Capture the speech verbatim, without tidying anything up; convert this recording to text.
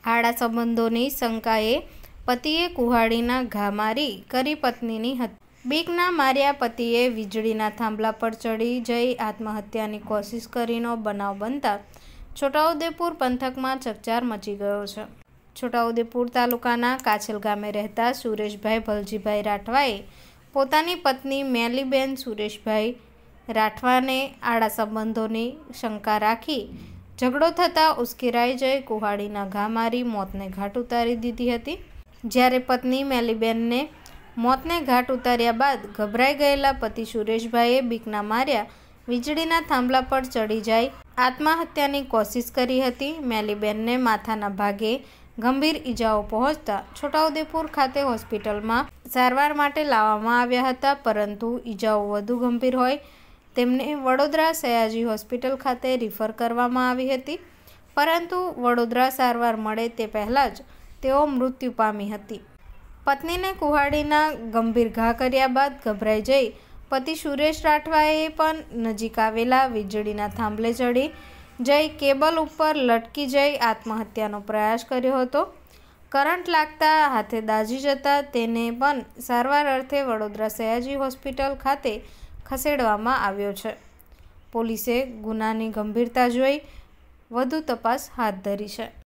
આડા સંબંધોની શંકાએ પતિએ કુહાડીના ઘા મારી કરી પત્નીની હત્યા. બીકના માર્યા પતિએ વીજળીના થાંભલા પર ચડી જઈ આત્મહત્યાની કોશિશ કરીનો બનાવ બનતા છોટાઉદેપુર પંથકમાં ચકચાર મચી ગયો છે. છોટાઉદેપુર તાલુકાના કાછલ ગામે રહેતા સુરેશભાઈ ભલજીભાઈ રાઠવાએ પોતાની પત્ની મેલીબેન સુરેશભાઈ રાઠવાને આડા સંબંધોની શંકા રાખી ઝઘડો થતાં ઉશ્કેરાઈ જઈ કુહાડીના ઘા મારી મોતને ઘાટ ઉતારી દીધી હતી. જ્યારે પત્ની મેલીબેનને મોતને ઘાટ ઉતાર્યા બાદ ગભરાઈ ગયેલા પતિ સુરેશભાઈએ બીકના માર્યા વીજળીના થાંભલા પર ચડી જાય આત્મહત્યાની કોશિશ કરી હતી. મેલીબેનને માથાના ભાગે ગંભીર ઈજાઓ પહોંચતા છોટાઉદેપુર ખાતે હોસ્પિટલમાં સારવાર માટે લાવવામાં આવ્યા હતા, પરંતુ ઈજાઓ વધુ ગંભીર હોય તેમને વડોદરા સયાજી હોસ્પિટલ ખાતે રિફર કરવામાં આવી હતી, પરંતુ વડોદરા સારવાર મળે તે પહેલાં જ તેઓ મૃત્યુ પામી હતી. પત્નીને કુહાડીના ગંભીર ઘા કર્યા બાદ ગભરાઈ જઈ પતિ સુરેશ રાઠવાએ પણ નજીક આવેલા વીજળીના થાંભલે ચડી જઈ કેબલ ઉપર લટકી જઈ આત્મહત્યાનો પ્રયાસ કર્યો હતો. કરંટ લાગતા હાથે દાઝી જતા તેને પણ સારવાર અર્થે વડોદરા સયાજી હોસ્પિટલ ખાતે ખસેડવામાં આવ્યો છે. પોલીસે ગુનાની ગંભીરતા જોઈ વધુ તપાસ હાથ ધરી છે.